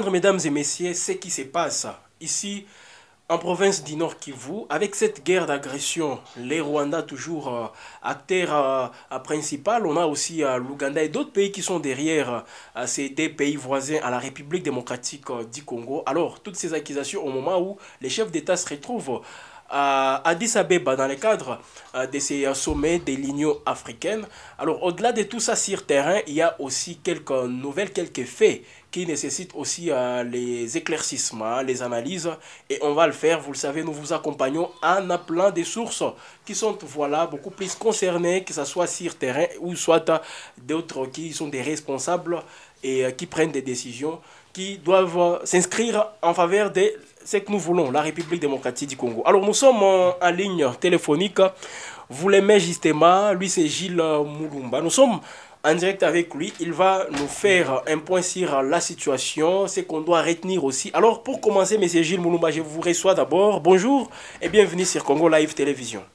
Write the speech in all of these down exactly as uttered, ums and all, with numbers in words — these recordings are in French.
comprendre, mesdames et messieurs, ce qui se passe ici en province du Nord Kivu, avec cette guerre d'agression, les Rwandais toujours euh, acteurs euh, principal, on a aussi euh, l'Ouganda et d'autres pays qui sont derrière euh, ces deux pays voisins à la République démocratique euh, du Congo. Alors, toutes ces accusations au moment où les chefs d'État se retrouvent à Addis Abeba dans le cadre euh, de ces euh, sommets de l'Union africaine. Alors, au-delà de tout ça sur terrain, il y a aussi quelques nouvelles, quelques faits qui nécessitent aussi euh, les éclaircissements, les analyses. Et on va le faire, vous le savez, nous vous accompagnons en appelant des sources qui sont voilà, beaucoup plus concernées, que ce soit sur terrain ou soit euh, d'autres qui sont des responsables et euh, qui prennent des décisions qui doivent euh, s'inscrire en faveur de ce que nous voulons, la République démocratique du Congo. Alors nous sommes en, en ligne téléphonique. Vous l'aimez justement, lui c'est Gilles Moulumba. Nous sommes en direct avec lui. Il va nous faire un point sur la situation, ce qu'on doit retenir aussi. Alors pour commencer, monsieur Gilles Moulumba, je vous reçois d'abord. Bonjour et bienvenue sur Congo Live Télévision.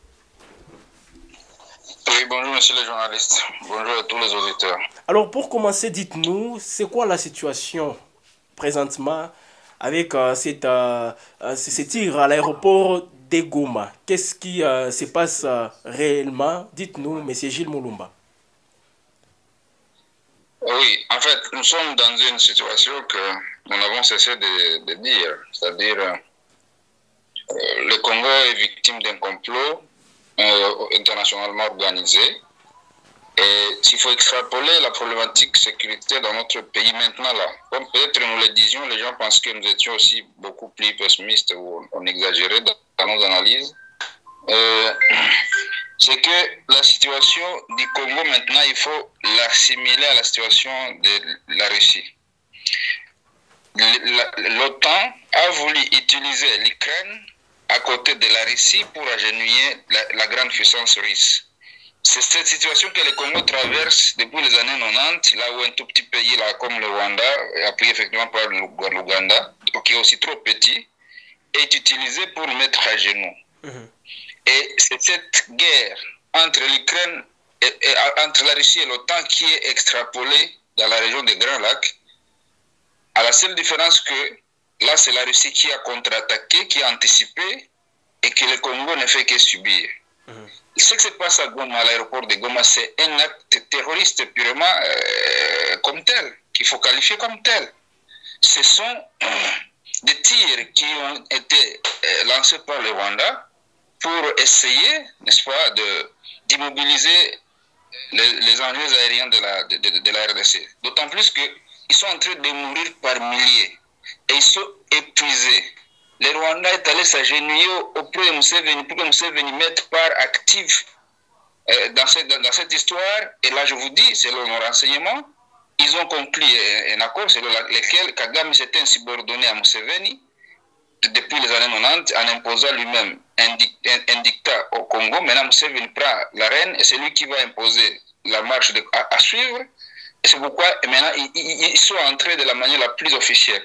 Oui, bonjour monsieur le journaliste. Bonjour à tous les auditeurs. Alors pour commencer, dites-nous, c'est quoi la situation présentement avec euh, cette, euh, euh, ces tirs à l'aéroport de Goma? Qu'est-ce qui euh, se passe euh, réellement? Dites-nous, monsieur Gilles Moulumba. Oui, en fait, nous sommes dans une situation que nous n'avons cessé de, de dire, c'est-à-dire euh, le Congo est victime d'un complot euh, internationalement organisé. Et s'il faut extrapoler la problématique sécurité dans notre pays maintenant, là, comme peut-être nous le disions, les gens pensent que nous étions aussi beaucoup plus pessimistes ou on exagérait dans, dans nos analyses. Euh, c'est que la situation du Congo maintenant, il faut l'assimiler à la situation de la Russie. L'OTAN a voulu utiliser l'Ukraine à côté de la Russie pour agenouiller la, la grande puissance russe. C'est cette situation que le Congo traverse depuis les années quatre-vingt-dix, là où un tout petit pays là, comme le Rwanda, appuyé effectivement par l'Ouganda, qui est aussi trop petit, est utilisé pour le mettre à genoux. Mmh. Et c'est cette guerre entre l'Ukraine, et, et, entre la Russie et l'OTAN qui est extrapolée dans la région des Grands Lacs, à la seule différence que là c'est la Russie qui a contre-attaqué, qui a anticipé, et que le Congo ne fait que subir. Mmh. Ce qui se passe à Goma, à l'aéroport de Goma, c'est un acte terroriste purement euh, comme tel, qu'il faut qualifier comme tel. Ce sont euh, des tirs qui ont été euh, lancés par le Rwanda pour essayer, n'est-ce pas, d'immobiliser les, les enjeux aériens de la, de, de, de la R D C. D'autant plus qu'ils sont en train de mourir par milliers et ils sont épuisés. Le Rwanda est allé s'agenouiller auprès de Museveni pour que Museveni mette part active euh, dans, cette, dans, dans cette histoire. Et là, je vous dis, selon nos renseignements, ils ont conclu un, un accord selon lequel Kagame s'était insubordonné à Museveni depuis les années quatre-vingt-dix en imposant lui-même un, un, un dictat au Congo. Maintenant, Museveni prend la reine et c'est lui qui va imposer la marche de, à, à suivre. Et c'est pourquoi maintenant, ils, ils, ils sont entrés de la manière la plus officielle.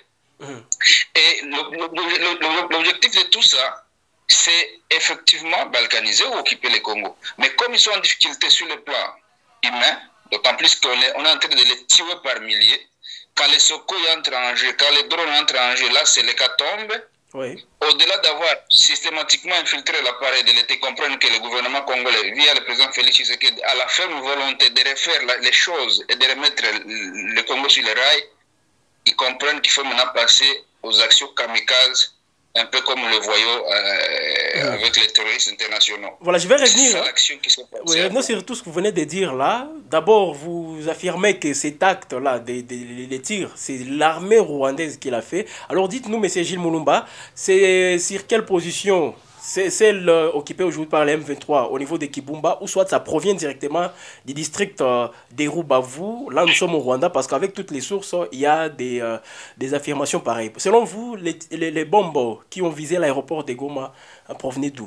Et l'objectif de tout ça, c'est effectivement balkaniser ou occuper le Congo. Mais comme ils sont en difficulté sur le plan humain, d'autant plus qu'on est, on est en train de les tuer par milliers, quand les Soko entrent en jeu, quand les drones entrent en jeu, là c'est l'hécatombe. Oui. Au-delà d'avoir systématiquement infiltré l'appareil de l'État, comprendre que le gouvernement congolais, via le président Félix Tshisekedi, a la ferme volonté de refaire la, les choses et de remettre le Congo sur les rails, ils comprennent qu'il faut maintenant passer aux actions kamikazes, un peu comme le voyons euh, mmh. avec les terroristes internationaux. Voilà, je vais revenir. Oui, revenir sur tout ce que vous venez de dire là. D'abord, vous affirmez que cet acte-là, des, des, les tirs, c'est l'armée rwandaise qui l'a fait. Alors dites-nous, M. Gilles Moulumba, c'est sur quelle position? C'est celle euh, occupée aujourd'hui par les M vingt-trois au niveau de Kibumba, ou soit ça provient directement du district euh, des Rubavu. Là, nous sommes au Rwanda, parce qu'avec toutes les sources, il y a des, euh, des affirmations pareilles. Selon vous, les, les, les bombes qui ont visé l'aéroport de Goma euh, provenaient d'où?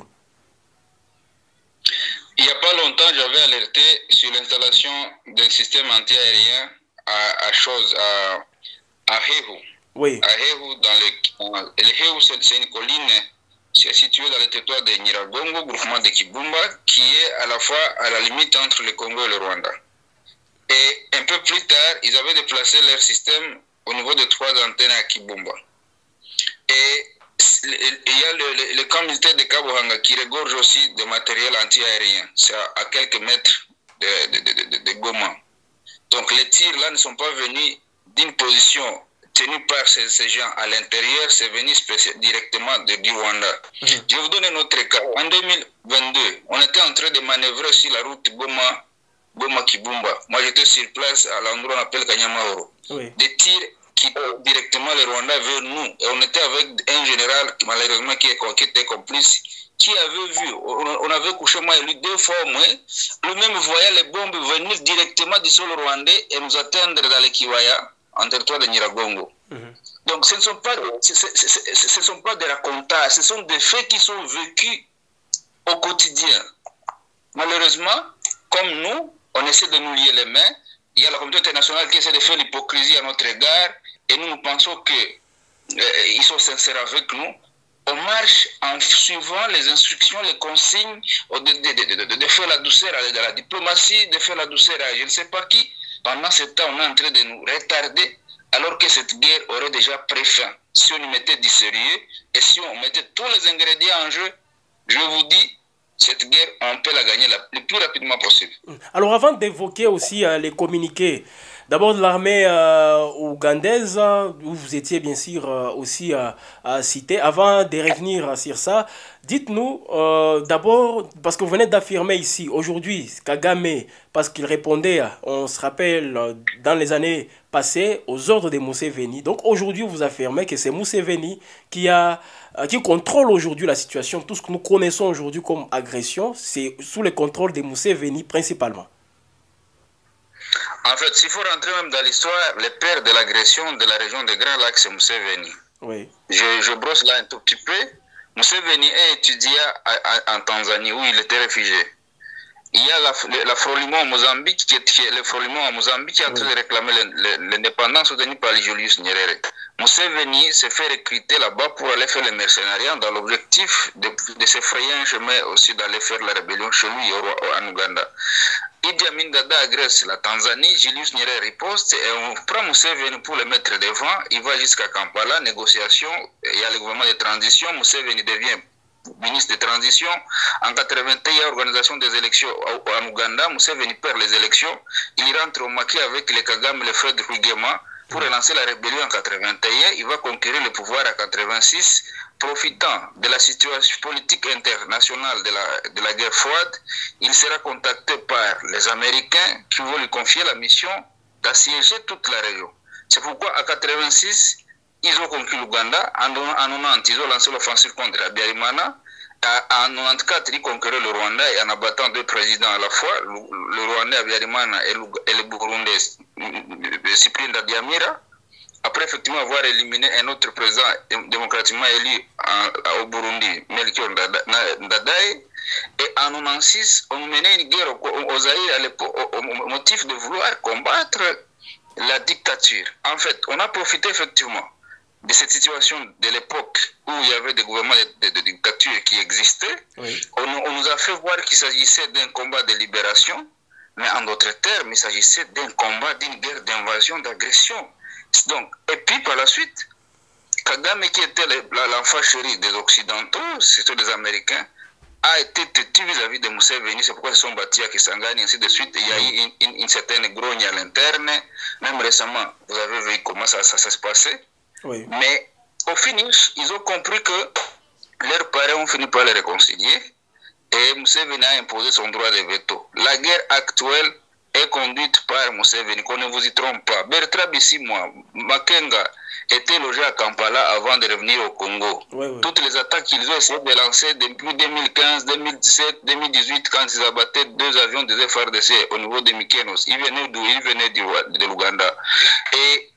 Il n'y a pas longtemps, j'avais alerté sur l'installation d'un système anti-aérien à, à chose, à, à Hehu. Oui. À Hehu, dans le, le Hehu, c'est une colline. C'est situé dans le territoire de Nyiragongo, groupement de Kibumba, qui est à la fois à la limite entre le Congo et le Rwanda. Et un peu plus tard, ils avaient déplacé leur système au niveau de trois antennes à Kibumba. Et il y a le, le, le camp militaire de Kabohanga qui regorge aussi de matériel anti-aérien. C'est à, à quelques mètres de, de, de, de, de Goma. Donc les tirs là ne sont pas venus d'une position tenue par ces, ces gens à l'intérieur, c'est venu directement de, du Rwanda. Mmh. Je vais vous donner un autre cas. En deux mille vingt-deux, on était en train de manœuvrer sur la route Goma, Goma Kibumba. Moi j'étais sur place à l'endroit qu'on appelle Kanyamahoro. Oui. Des tirs qui directement le Rwanda vers nous. Et on était avec un général qui malheureusement qui, est, qui était complice, qui avait vu, on, on avait couché moi et lui deux fois au moins, lui-même voyait les bombes venir directement du sol rwandais et nous atteindre dans les Kiwaya, en territoire de Nyiragongo. Mm-hmm. Donc ce ne sont pas, ce, ce, ce, ce sont pas des racontages, ce sont des faits qui sont vécus au quotidien. Malheureusement, comme nous, on essaie de nous lier les mains, il y a la communauté internationale qui essaie de faire l'hypocrisie à notre égard, et nous, nous pensons qu'ils euh, sont sincères avec nous. On marche en suivant les instructions, les consignes, de, de, de, de, de faire la douceur à la diplomatie, de faire la douceur à je ne sais pas qui. Pendant ce temps, on est en train de nous retarder, alors que cette guerre aurait déjà pris fin. Si on y mettait du sérieux, et si on mettait tous les ingrédients en jeu, je vous dis, cette guerre, on peut la gagner la, le plus rapidement possible. Alors avant d'évoquer aussi euh, les communiqués, d'abord de l'armée euh, ougandaise, où vous étiez bien sûr euh, aussi euh, euh, cité, avant de revenir sur ça, dites-nous euh, d'abord, parce que vous venez d'affirmer ici, aujourd'hui, Kagame, parce qu'il répondait, on se rappelle, dans les années passées, aux ordres de Museveni. Donc aujourd'hui, vous affirmez que c'est Museveni qui, a, qui contrôle aujourd'hui la situation. Tout ce que nous connaissons aujourd'hui comme agression, c'est sous le contrôle de Museveni principalement. En fait, s'il faut rentrer même dans l'histoire, le père de l'agression de la région des Grands Lacs, c'est Museveni. Oui. Je, je brosse là un tout petit peu. Museveni est étudiant en Tanzanie, où il était réfugié. Il y a la, la Frolimo au Mozambique, qui est, le Frolimo au Mozambique qui est en train oui. de réclamer l'indépendance soutenue par Julius Nyerere. Museveni s'est fait recruter là-bas pour aller faire le mercenariat dans l'objectif de, de se frayer un chemin aussi d'aller faire la rébellion chez lui en Ouganda. Idi Amin Dada agresse la Tanzanie, Julius Nyerere riposte et on prend Museveni pour le mettre devant. Il va jusqu'à Kampala, négociation, il y a le gouvernement de transition, Museveni devient ministre de transition. En quatre-vingt-un, il y a organisation des élections en Ouganda, Museveni perd les élections, il rentre au maquis avec les Kagame, les frères de Rwigema pour relancer la rébellion en quatre-vingt-un, il va conquérir le pouvoir en quatre-vingt-six. Profitant de la situation politique internationale de la, de la guerre froide, il sera contacté par les Américains qui vont lui confier la mission d'assiéger toute la région. C'est pourquoi en quatre-vingt-six, ils ont conquis l'Ouganda. En quatre-vingt-dix, ils ont lancé l'offensive contre Habyarimana. En quatre-vingt-quatorze, ils conquéraient le Rwanda et en abattant deux présidents à la fois, le, le Rwandais Habyarimana et le, et le Burundais Cyprien Ntaryamira. Après effectivement avoir éliminé un autre président démocratiquement élu en, au Burundi, Melchior Ndadaye, et en quatre-vingt-six, on menait une guerre aux Zaïre au, au motif de vouloir combattre la dictature. En fait, on a profité effectivement de cette situation de l'époque où il y avait des gouvernements de, de, de dictature qui existaient. Oui. On, on nous a fait voir qu'il s'agissait d'un combat de libération, mais en d'autres termes, il s'agissait d'un combat, d'une guerre d'invasion, d'agression. Donc, et puis par la suite, Kagame, qui était l'enfant chéri des Occidentaux, surtout des Américains, a été têtu vis-à-vis de Museveni. C'est pourquoi ils sont battus à Kisangani, ainsi de suite. Il y a eu une, une, une certaine grogne à l'interne. Même récemment, vous avez vu comment ça, ça, ça se passait. Oui. Mais au finish, ils ont compris que leurs parents ont fini par les réconcilier. Et Museveni a imposé son droit de veto. La guerre actuelle est conduite par Museveni, qu'on ne vous y trompe pas. Bertrand Bisimwa, Makenga était logé à Kampala avant de revenir au Congo. Oui, oui. Toutes les attaques qu'ils ont essayé de lancer depuis deux mille quinze, deux mille dix-sept, deux mille dix-huit, quand ils abattaient deux avions des F R D C au niveau de Mykonos, ils venaient d'où? Ils venaient de l'Ouganda. Et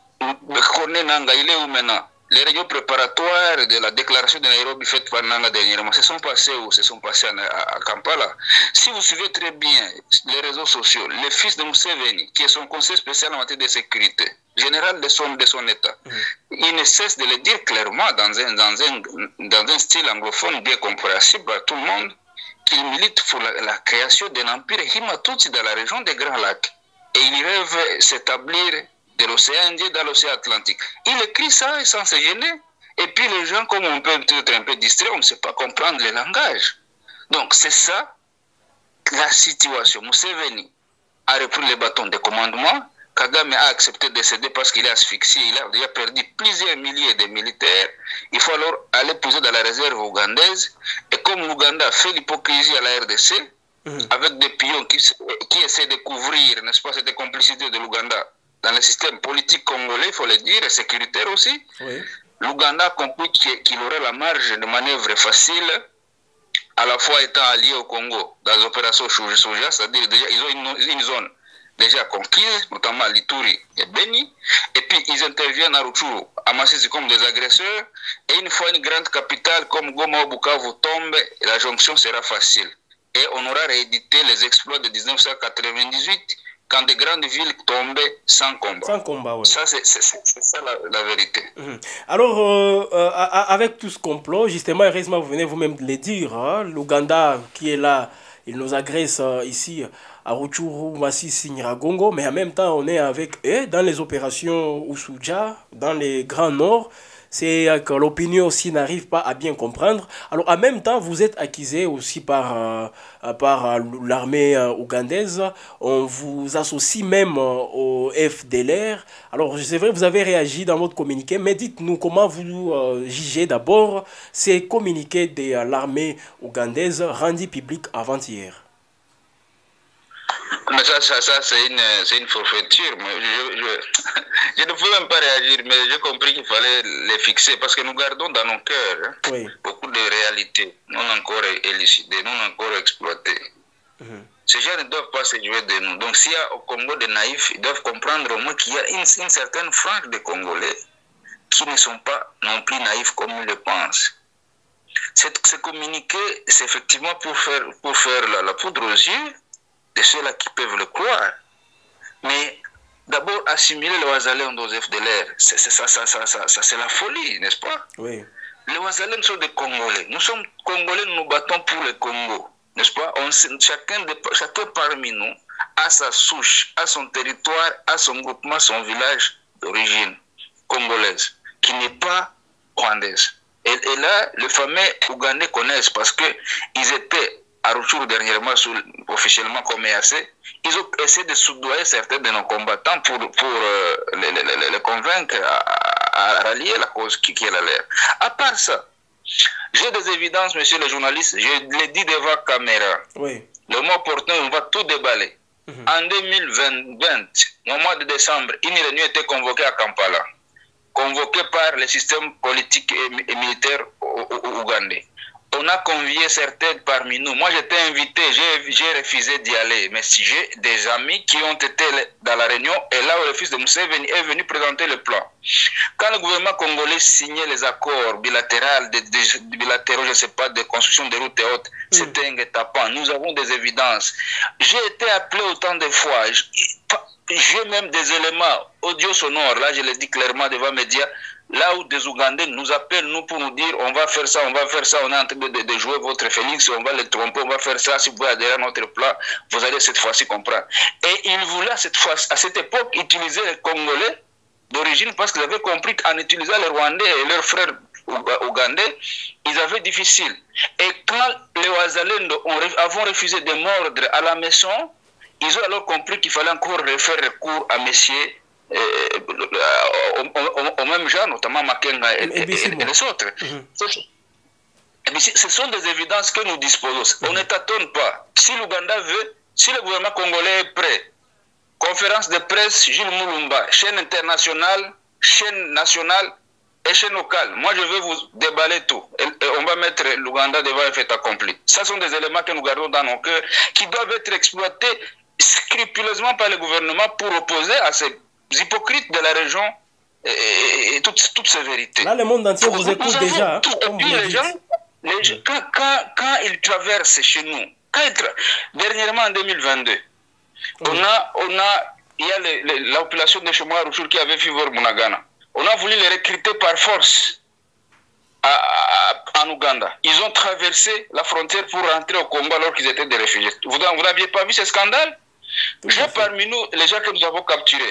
Kone Nanga, il est où maintenant? Les réunions préparatoires de la déclaration de Nairobi faite par Nanga dernièrement se sont passées où? Se sont passées à, à Kampala. Si vous suivez très bien les réseaux sociaux, le fils de Museveni, qui est son conseiller spécial en matière de sécurité, général de son, de son État, mmh. il ne cesse de le dire clairement dans un, dans un, dans un style anglophone bien compréhensible à tout le monde, qu'il milite pour la, la création d'un empire Himatutsi dans la région des Grands Lacs. Et il rêve s'établir de l'océan Indien dans l'océan Atlantique. Il écrit ça sans se gêner. Et puis les gens, comme on peut être un peu distrait, on ne sait pas comprendre le langage. Donc c'est ça la situation. Museveni a repris le bâton de commandement. Kagame a accepté de céder parce qu'il est asphyxié. Il a déjà perdu plusieurs milliers de militaires. Il faut alors aller puiser dans la réserve ougandaise. Et comme l'Ouganda fait l'hypocrisie à la R D C, mmh. avec des pions qui, qui essaient de couvrir, n'est-ce pas, cette complicité de l'Ouganda dans le système politique congolais, il faut le dire, et sécuritaire aussi, oui. L'Ouganda a compris qu'il aurait la marge de manœuvre facile, à la fois étant allié au Congo dans les opérations Souja, c'est-à-dire déjà ils ont une, une zone déjà conquise, notamment à Lituri et Beni, et puis ils interviennent à Rutshuru, à Masisi comme des agresseurs, et une fois une grande capitale comme Goma ou Bukavu tombe, la jonction sera facile. Et on aura réédité les exploits de mille neuf cent quatre-vingt-dix-huit, quand des grandes villes tombaient sans combat. Sans combat, oui. Ça, c'est ça la, la vérité. Mmh. Alors, euh, euh, avec tout ce complot, justement, heureusement, vous venez vous-même de le dire, hein, l'Ouganda qui est là, il nous agresse euh, ici à Rutshuru, Masisi, Nyiragongo, mais en même temps, on est avec eux dans les opérations Usuja, dans les Grands Nord. C'est que l'opinion aussi n'arrive pas à bien comprendre. Alors, en même temps, vous êtes accusé aussi par, euh, par euh, l'armée euh, ougandaise. On vous associe même euh, au F D L R. Alors, c'est vrai, vous avez réagi dans votre communiqué, mais dites-nous comment vous euh, jugez d'abord ces communiqués de euh, l'armée ougandaise rendus publics avant-hier. Mais ça, ça, ça c'est une, une forfaiture. Je, je, je ne pouvais même pas réagir, mais j'ai compris qu'il fallait les fixer parce que nous gardons dans nos cœurs hein, oui. beaucoup de réalités non encore élucidées, non encore exploitées. Mm-hmm. Ces gens ne doivent pas se jouer de nous. Donc s'il y a au Congo des naïfs, ils doivent comprendre au moins qu'il y a une, une certaine frange de Congolais qui ne sont pas non plus naïfs comme ils le pensent. Ce communiqué, c'est effectivement pour faire, pour faire la, la poudre aux yeux de ceux-là qui peuvent le croire. Mais d'abord, assimiler le Ouazalem aux F D L R, c'est ça, ça, ça, ça, ça c'est la folie, n'est-ce pas? Oui. Les Ouazalem sont des Congolais. Nous sommes Congolais, nous nous battons pour le Congo, n'est-ce pas? On, chacun, de, chacun parmi nous a sa souche, a son territoire, a son groupement, son village d'origine congolaise, qui n'est pas rwandaise. Et, et là, les fameux Ougandais connaissent parce qu'ils étaient à Rutshuru dernièrement, sous, officiellement comme E A C, ils ont essayé de soudoyer certains de nos combattants pour, pour euh, les, les, les convaincre à, à rallier la cause qui, qui est la leur. À part ça, j'ai des évidences, monsieur le journaliste, je l'ai dit devant la caméra. Oui. Le mois opportun, on va tout déballer. Mm-hmm. En deux mille vingt, au mois de décembre, une réunion était convoquée à Kampala, convoquée par le système politique et, et militaire ougandais. On a convié certains parmi nous. Moi, j'étais invité, j'ai refusé d'y aller. Mais si j'ai des amis qui ont été dans la réunion, et là, le fils de Museveni est venu présenter le plan. Quand le gouvernement congolais signait les accords bilatéraux, de, de, bilatéraux, je ne sais pas, de construction de routes et autres, mm. c'était un guet-apens. Nous avons des évidences. J'ai été appelé autant de fois. J'ai même des éléments audio sonores. Là, je le dis clairement devant les médias. Là où des Ougandais nous appellent, nous, pour nous dire on va faire ça, on va faire ça, on est en train de, de, de jouer votre Félix, on va le tromper, on va faire ça, si vous voulez adhérer à notre plan, vous allez cette fois-ci comprendre. Et ils voulaient cette fois, à cette époque utiliser les Congolais d'origine parce qu'ils avaient compris qu'en utilisant les Rwandais et leurs frères ougandais, ils avaient difficile. Et quand les Ouazalendo ont refusé de mordre à la maison, ils ont alors compris qu'il fallait encore faire recours à messieurs Euh, au, au, au même genre, notamment Makenga et, et, et, et les autres. Mm-hmm. Ce sont des évidences que nous disposons. Mm-hmm. On ne tâtonne pas. Si l'Ouganda veut, si le gouvernement congolais est prêt, conférence de presse, Gilles Moulumba, chaîne internationale, chaîne nationale et chaîne locale. Moi, je vais vous déballer tout. Et, et on va mettre l'Ouganda devant un fait accompli. Ce sont des éléments que nous gardons dans nos cœurs, qui doivent être exploités scrupuleusement par le gouvernement pour opposer à ces hypocrites de la région et, et, et toutes, toutes ces vérités. Là, le monde entier vous écoute déjà. Tout, hein, et les gens, les gens, quand, quand, quand ils traversent chez nous, quand ils tra... dernièrement en deux mille vingt-deux, oui. on a, on a, il y a les, les, la population de Chemois Rutshuru qui avait Fiver Munagana. On a voulu les recruter par force à, à, en Ouganda. Ils ont traversé la frontière pour rentrer au Congo alors qu'ils étaient des réfugiés. Vous, vous n'aviez pas vu ce scandale? J'ai parmi nous les gens que nous avons capturés.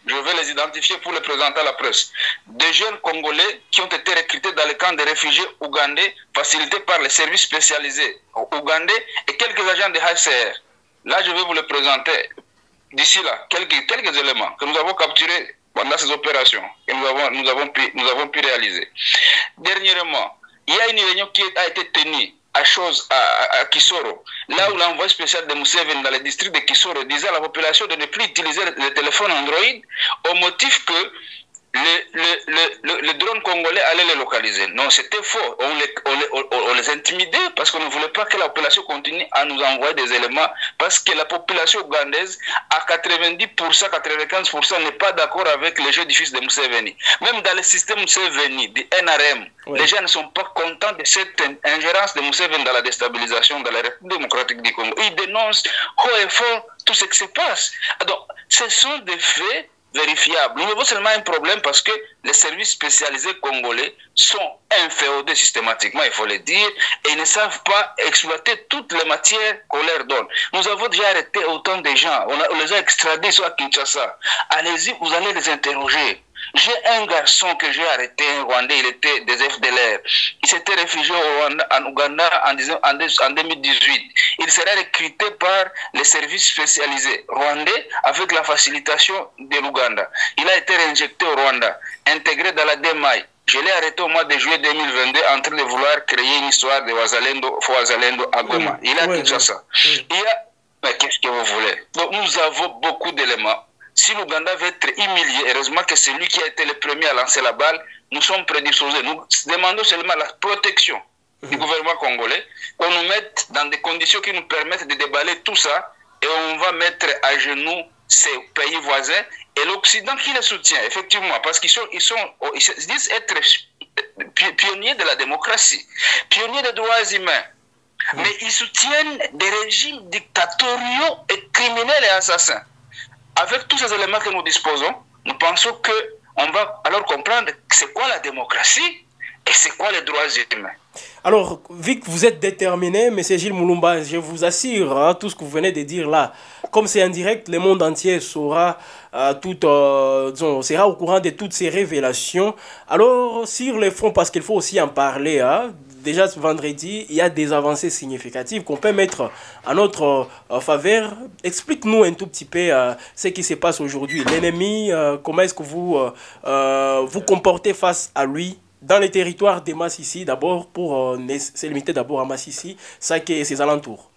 je vais les identifier pour les présenter à la presse. Des jeunes Congolais qui ont été recrutés dans les camps de réfugiés ougandais, facilités par les services spécialisés ougandais et quelques agents de H C R. Là, je vais vous les présenter d'ici là, quelques, quelques éléments que nous avons capturés pendant ces opérations que nous avons, nous avons, pu, nous avons pu réaliser. Dernièrement, il y a une réunion qui a été tenue à chose à, à, à Kisoro, là où l'envoyé spécial de Museveni dans le district de Kisoro disait à la population de ne plus utiliser le téléphone Android au motif que le, le, le, le, le drone congolais allait les localiser. Non, c'était faux. On les, on, les, on, on les intimidait parce qu'on ne voulait pas que la population continue à nous envoyer des éléments parce que la population ougandaise, à quatre-vingt-dix pour cent, quatre-vingt-quinze pour cent n'est pas d'accord avec les jeux du fils de Museveni. Même dans le système Museveni, du N R M, oui. Les gens ne sont pas contents de cette ingérence de Museveni dans la déstabilisation de la République démocratique du Congo. Ils dénoncent haut et fort tout ce qui se passe. Donc, ce sont des faits vérifiables. Nous avons seulement un problème parce que les services spécialisés congolais sont inféodés systématiquement, il faut le dire, et ils ne savent pas exploiter toutes les matières qu'on leur donne. Nous avons déjà arrêté autant de gens, on, a, on les a extradés sur Kinshasa. Allez-y, vous allez les interroger. J'ai un garçon que j'ai arrêté, un Rwandais, il était des F D L R. Il s'était réfugié au Rwanda, en Ouganda en, en deux mille dix-huit. Il serait recruté par les services spécialisés rwandais avec la facilitation de l'Ouganda. Il a été réinjecté au Rwanda, intégré dans la D M A I. Je l'ai arrêté au mois de juillet deux mille vingt-deux en train de vouloir créer une histoire de Wazalendo, Wazalendo à Goma. Il a tout ça. Il y a... Mais qu'est-ce que vous voulez? Donc nous avons beaucoup d'éléments. Si l'Ouganda veut être humilié, heureusement que c'est lui qui a été le premier à lancer la balle, nous sommes prédisposés. Nous demandons seulement la protection du gouvernement congolais, qu'on nous mette dans des conditions qui nous permettent de déballer tout ça, et on va mettre à genoux ces pays voisins, et l'Occident qui les soutient, effectivement, parce qu'ils sont, ils sont, ils se disent être pionniers de la démocratie, pionniers des droits humains, mais ils soutiennent des régimes dictatoriaux et criminels et assassins. Avec tous ces éléments que nous disposons, nous pensons qu'on va alors comprendre c'est quoi la démocratie et c'est quoi les droits humains. Alors, vu que vous êtes déterminé, M. Gilles Moulumba, je vous assure, hein, tout ce que vous venez de dire là, comme c'est indirect, le monde entier saura, euh, tout, euh, disons, sera au courant de toutes ces révélations. Alors, sur le front, parce qu'il faut aussi en parler, hein, déjà ce vendredi, il y a des avancées significatives qu'on peut mettre à notre euh, faveur. Explique-nous un tout petit peu euh, ce qui se passe aujourd'hui. L'ennemi, euh, comment est-ce que vous euh, euh, vous comportez face à lui dans les territoires de Massissi, d'abord, pour euh, se limiter d'abord à Massissi, Sake et ses alentours.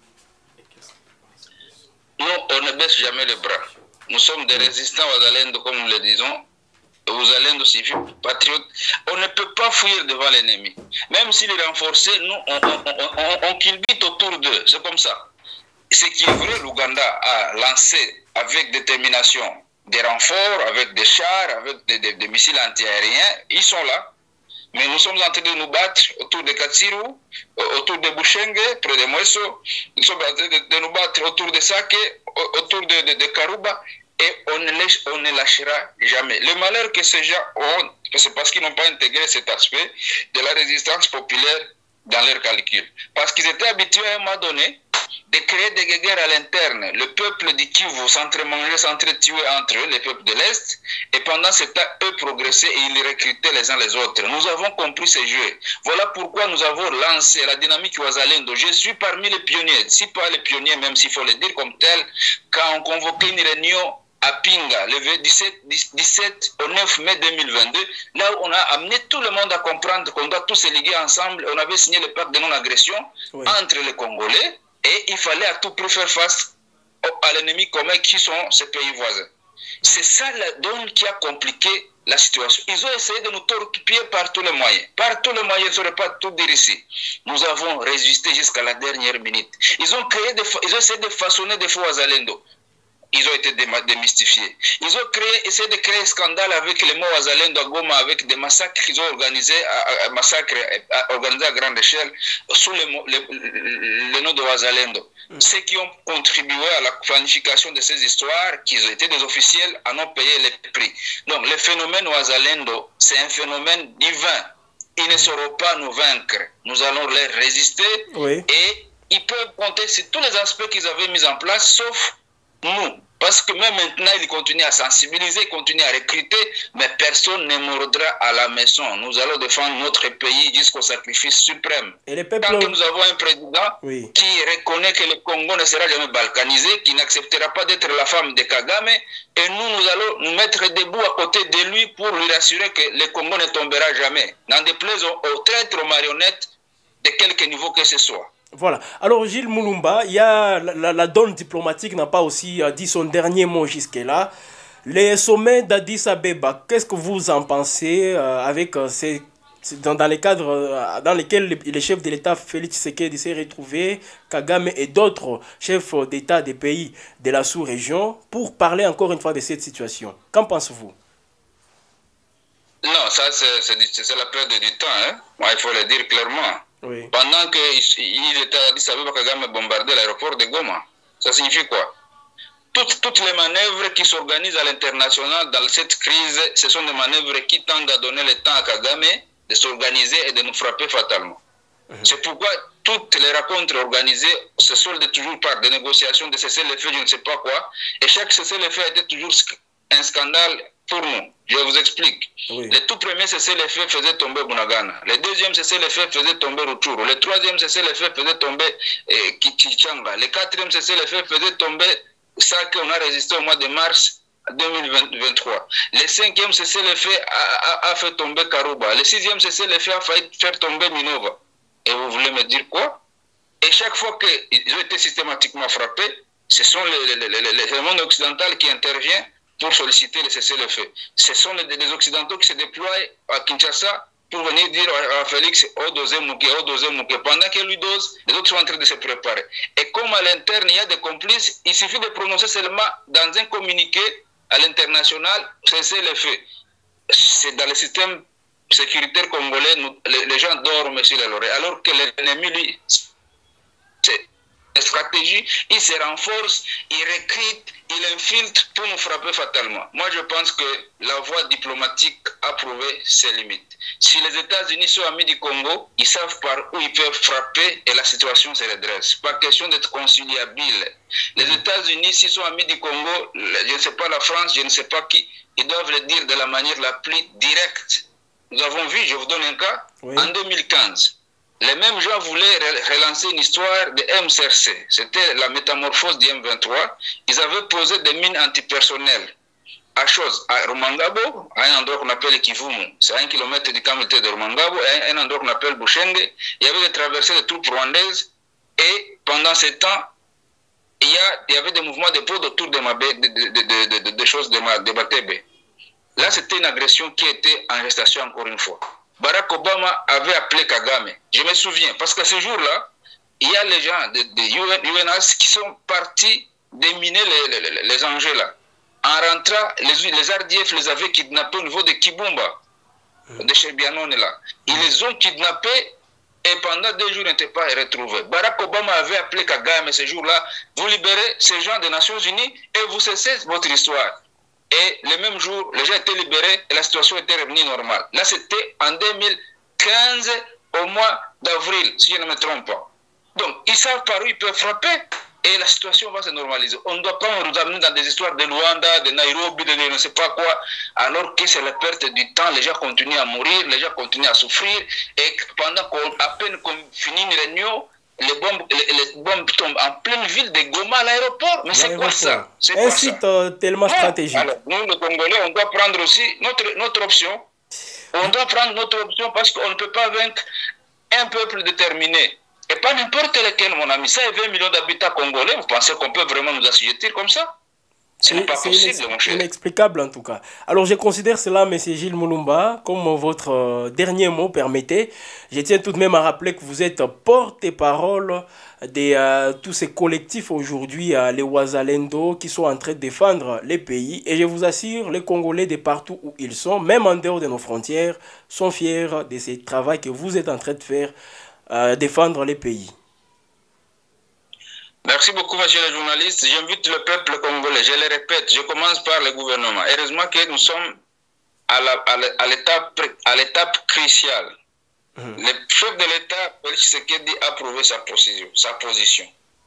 Nous, on ne baisse jamais les bras. Nous sommes des résistants aux Wazalendo, comme nous le disons, aux Wazalendo civils, patriotes. On ne peut pas fuir devant l'ennemi. Même s'il est renforcé, nous, on, on, on, on, on culbute autour d'eux. C'est comme ça. Ce qui est vrai, l'Ouganda a lancé avec détermination des renforts, avec des chars, avec des, des, des missiles antiaériens. Ils sont là. Mais nous sommes en train de nous battre autour de Katsiru, autour de Bouchenge, près de Mweso. Nous sommes en train de, de nous battre autour de Sake, autour de, de, de Karuba. Et on ne, lâche, on ne lâchera jamais. Le malheur que ces gens ont, c'est parce qu'ils n'ont pas intégré cet aspect de la résistance populaire dans leurs calculs. Parce qu'ils étaient habitués à un moment donné de créer des guerres à l'interne. Le peuple du Kivu s'entre-mangeait, s'entre-tuait entre eux, les peuples de l'Est, et pendant ce temps, eux progressaient et ils recrutaient les uns les autres. Nous avons compris ces jeux. Voilà pourquoi nous avons lancé la dynamique Wazalendo. Je suis parmi les pionniers, si pas les pionniers, même s'il faut le dire comme tel, quand on convoquait une réunion à Pinga, le dix-sept au neuf mai deux mille vingt-deux, là où on a amené tout le monde à comprendre qu'on doit tous se liguer ensemble. On avait signé le pacte de non-agression oui. entre les Congolais, et il fallait à tout prix faire face à l'ennemi commun qui sont ces pays voisins. C'est ça la donne qui a compliqué la situation. Ils ont essayé de nous torpiller par tous les moyens. Par tous les moyens, je ne saurais pas tout dire ici. Nous avons résisté jusqu'à la dernière minute. Ils ont, créé des, ils ont essayé de façonner des faux Wazalendo. Ils ont été démystifiés. Ils ont créé, essayé de créer un scandale avec les mots Wazalendo à Goma, avec des massacres qu'ils ont organisés, à, massacres à, organisés à grande échelle, sous le, le, le nom de Wazalendo. Mm. Ceux qui ont contribué à la planification de ces histoires, qui ont été des officiels, en ont payé les prix. Donc, le phénomène Wazalendo, c'est un phénomène divin. Ils ne sauront pas nous vaincre. Nous allons les résister. Oui. Et ils peuvent compter sur tous les aspects qu'ils avaient mis en place, sauf nous, Parce que même maintenant, il continue à sensibiliser, il continue à recruter, mais personne ne mordra à la maison. Nous allons défendre notre pays jusqu'au sacrifice suprême. Et les peuples... Tant que nous avons un président oui. qui reconnaît que le Congo ne sera jamais balkanisé, qui n'acceptera pas d'être la femme de Kagame, et nous, nous allons nous mettre debout à côté de lui pour lui rassurer que le Congo ne tombera jamais. N'en déplaise aux traîtres, aux marionnettes, de quelque niveau que ce soit. Voilà. Alors Gilles Mulumba, il y a la, la, la donne diplomatique n'a pas aussi euh, dit son dernier mot jusque-là. Les sommets d'Addis Abeba, qu'est-ce que vous en pensez euh, avec euh, ces, dans, dans les cadres euh, dans lesquels les, les chefs de l'État Félix Tshisekedi s'est retrouvé, Kagame et d'autres chefs d'État des pays de la sous-région pour parler encore une fois de cette situation? Qu'en pensez-vous? Non, ça c'est la perte du temps. Hein? Moi, il faut le dire clairement. Oui. Pendant qu'il était à Addis Abeba, Kagame bombardait l'aéroport de Goma. Ça signifie quoi? Toutes, toutes les manœuvres qui s'organisent à l'international dans cette crise, ce sont des manœuvres qui tendent à donner le temps à Kagame de s'organiser et de nous frapper fatalement. Mmh. C'est pourquoi toutes les rencontres organisées se soldent toujours par des négociations de cessez-le-feu, je ne sais pas quoi. Et chaque cessez-le-feu était toujours un scandale pour nous. Je vous explique. Oui. Le tout premier cessez-le-feu faisait tomber Bunagana. Le deuxième cessez-le-feu faisait tomber Rutshuru. Le troisième cessez-le-feu faisait tomber eh, Kichanga. Le quatrième cessez-le-feu faisait tomber ça qu'on a résisté au mois de mars deux mille vingt-trois. Le cinquième cessez-le-feu a, a, a fait tomber Karuba. Le sixième cessez-le-feu a failli faire tomber Minova. Et vous voulez me dire quoi? Et chaque fois qu'ils ont été systématiquement frappés, ce sont les, les, les, les, le monde occidental qui intervient pour solliciter le cessez-le-feu. Ce sont les, les Occidentaux qui se déploient à Kinshasa pour venir dire à Félix, oh dosez Mouké, oh dosez Mouké. Pendant qu'il lui dose, les autres sont en train de se préparer. Et comme à l'interne, il y a des complices, il suffit de prononcer seulement dans un communiqué à l'international, cessez-le-feu. C'est dans le système sécuritaire congolais, nous, les, les gens dorment sur les oreilles. Alors que l'ennemi, lui, c'est la stratégie, il se renforce, il recrute, il infiltre pour nous frapper fatalement. Moi, je pense que la voie diplomatique a prouvé ses limites. Si les États-Unis sont amis du Congo, ils savent par où ils peuvent frapper et la situation se redresse. Pas question d'être conciliabile. Les États-Unis, s'ils sont amis du Congo, je ne sais pas la France, je ne sais pas qui, ils doivent le dire de la manière la plus directe. Nous avons vu, je vous donne un cas, oui. En deux mille quinze. Les mêmes gens voulaient relancer une histoire de M C R C. C'était la métamorphose du M vingt-trois. Ils avaient posé des mines antipersonnelles à chose, à Rumangabo, à un endroit qu'on appelle Kivumu. C'est à un kilomètre du camp militaire de Rumangabo, et à un endroit qu'on appelle Bouchenge. Il y avait des traversées de troupes rwandaises. Et pendant ce temps, il y, a, il y avait des mouvements de peau autour de, Mabé, de, de, de, de, de, de choses de, de Batebe. Là, c'était une agression qui était en gestation encore une fois. Barack Obama avait appelé Kagame. Je me souviens, parce qu'à ce jour-là, il y a les gens de, de U N A S qui sont partis déminer les, les, les enjeux là. En rentrant, les, les R D F les avaient kidnappés au niveau de Kibumba, de chez Bianone là. Ils les ont kidnappés et pendant deux jours, ils n'étaient pas retrouvés. Barack Obama avait appelé Kagame ce jour-là, vous libérez ces gens des Nations Unies et vous cessez votre histoire. Et le même jour, les gens étaient libérés et la situation était revenue normale. Là, c'était en deux mille quinze, au mois d'avril, si je ne me trompe pas. Donc, ils savent par où ils peuvent frapper et la situation va se normaliser. On ne doit pas nous amener dans des histoires de Luanda, de Nairobi, de je ne sais pas quoi, alors que c'est la perte du temps. Les gens continuent à mourir, les gens continuent à souffrir. Et pendant qu'à peine qu'on finit une réunion, les bombes, les, les bombes tombent en pleine ville de Goma à l'aéroport. Mais c'est quoi ça? Un site euh, tellement non. stratégique. Alors, nous, les Congolais, on doit prendre aussi notre, notre option. On doit prendre notre option parce qu'on ne peut pas vaincre un peuple déterminé. Et pas n'importe lequel, mon ami. Ça, vingt millions d'habitants congolais, vous pensez qu'on peut vraiment nous assujettir comme ça? Ce n'est pas possible, mon cher. C'est inexplicable, en tout cas. Alors, je considère cela, M. Gilles Mulumba, comme votre euh, dernier mot permettez. Je tiens tout de même à rappeler que vous êtes porte-parole de euh, tous ces collectifs aujourd'hui, euh, les Wazalendo, qui sont en train de défendre les pays. Et je vous assure, les Congolais de partout où ils sont, même en dehors de nos frontières, sont fiers de ce travail que vous êtes en train de faire, euh, défendre les pays. Merci beaucoup, monsieur le journaliste. J'invite le peuple congolais, je le répète, je commence par le gouvernement. Heureusement que nous sommes à l'étape cruciale. Mmh. Le chef de l'État, Félix Tshisekedi, a prouvé sa position. Sa position.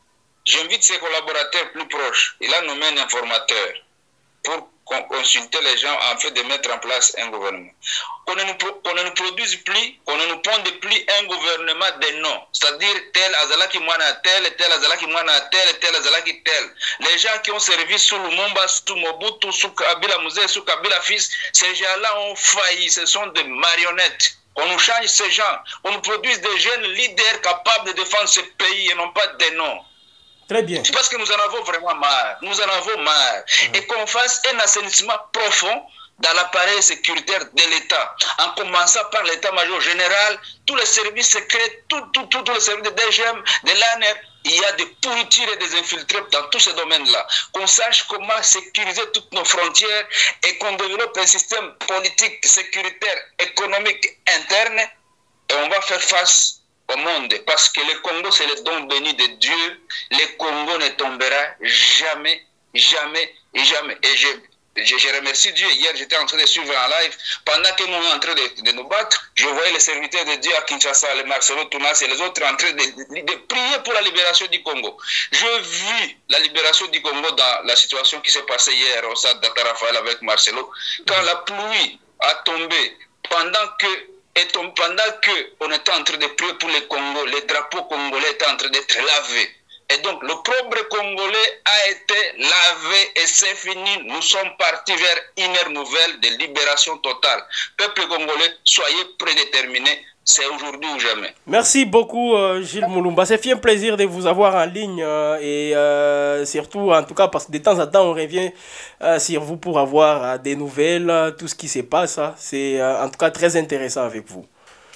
J'invite ses collaborateurs plus proches. Il a nommé un informateur pour consulter les gens afin de mettre en place un gouvernement. Qu'on ne nous, qu'on ne nous produise plus, qu'on ne nous ponde plus un gouvernement des noms. C'est-à-dire tel Azalaki Mwana tel, tel Azalaki Mwana tel, tel Azalaki tel. Les gens qui ont servi sous Lumumba, sous Mobutu, sous Kabila Mouzé, sous Kabila Fils, ces gens-là ont failli. Ce sont des marionnettes. On nous change ces gens. On nous produise des jeunes leaders capables de défendre ce pays et non pas des noms. Très bien. Parce que nous en avons vraiment marre. Nous en avons marre. Mmh. Et qu'on fasse un assainissement profond dans l'appareil sécuritaire de l'État. En commençant par l'État-major général, tous les services secrets, tous tout, tout, tout les services de D G M, de l'A N R, il y a des pourritures et des infiltrés dans tous ces domaines-là. Qu'on sache comment sécuriser toutes nos frontières et qu'on développe un système politique, sécuritaire, économique interne. Et on va faire face au monde, parce que le Congo c'est le don béni de Dieu. Le Congo ne tombera jamais, jamais et jamais. Et je, je, je remercie Dieu. Hier j'étais en train de suivre en live, pendant que nous sommes en train de, de nous battre, je voyais les serviteurs de Dieu à Kinshasa, les Marcelo Tounas et les autres en train de, de, de prier pour la libération du Congo. Je vis la libération du Congo dans la situation qui s'est passée hier au stade d'Atarafael avec Marcelo, quand la pluie a tombé, pendant que Et pendant qu'on était en train de prier pour le Congo, le drapeau congolais était en train d'être lavé. Et donc, le pauvre Congolais a été lavé et c'est fini. Nous sommes partis vers une ère nouvelle de libération totale. Peuple congolais, soyez prédéterminés. C'est aujourd'hui ou jamais. Merci beaucoup euh, Gilles Moulumba. C'est un plaisir de vous avoir en ligne euh, et euh, surtout en tout cas parce que de temps en temps on revient euh, sur vous pour avoir euh, des nouvelles, euh, tout ce qui se passe. Hein. C'est euh, en tout cas très intéressant avec vous.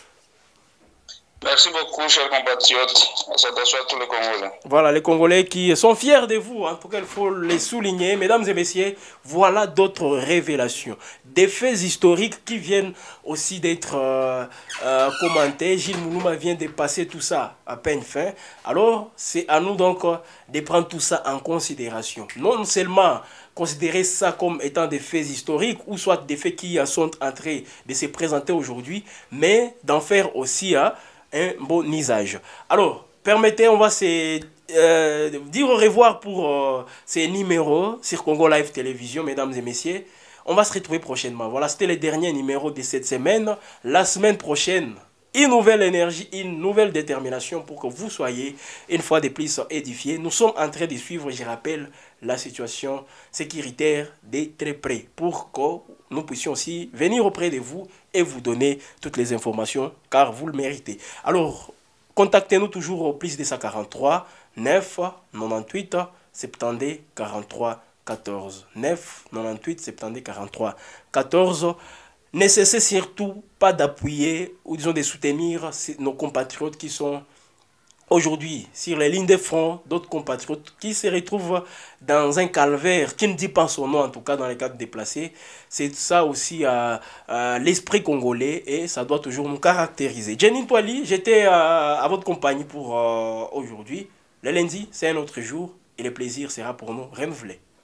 Merci beaucoup, chers compatriotes. Ça t'assoit tous les Congolais. Voilà, les Congolais qui sont fiers de vous. En tout cas, il faut les souligner. Mesdames et messieurs, voilà d'autres révélations. Des faits historiques qui viennent aussi d'être euh, euh, commentés. Gilles Moulumba vient de passer tout ça à peine fin. Alors, c'est à nous donc de prendre tout ça en considération. Non seulement considérer ça comme étant des faits historiques ou soit des faits qui sont en train de se présenter aujourd'hui, mais d'en faire aussi hein, un bon usage. Alors, permettez, on va se euh, dire au revoir pour euh, ces numéros sur Congo Live Télévision, mesdames et messieurs. On va se retrouver prochainement. Voilà, c'était le dernier numéro de cette semaine. La semaine prochaine, une nouvelle énergie, une nouvelle détermination pour que vous soyez une fois de plus édifiés. Nous sommes en train de suivre, je rappelle, la situation sécuritaire de très près pour que nous puissions aussi venir auprès de vous et vous donner toutes les informations car vous le méritez. Alors, contactez-nous toujours au plus deux cent quarante-trois neuf quatre-vingt-huit soixante-dix quarante-trois quatorze. neuf quatre-vingt-huit soixante-dix quarante-trois quatorze. Ne cessez surtout pas d'appuyer ou disons de soutenir nos compatriotes qui sont aujourd'hui sur les lignes de front, d'autres compatriotes qui se retrouvent dans un calvaire, qui ne dit pas son nom en tout cas dans les cas déplacés. C'est ça aussi euh, euh, l'esprit congolais et ça doit toujours nous caractériser. Jenny Toali, j'étais euh, à votre compagnie pour euh, aujourd'hui. Le lundi, c'est un autre jour et le plaisir sera pour nous renouvelé.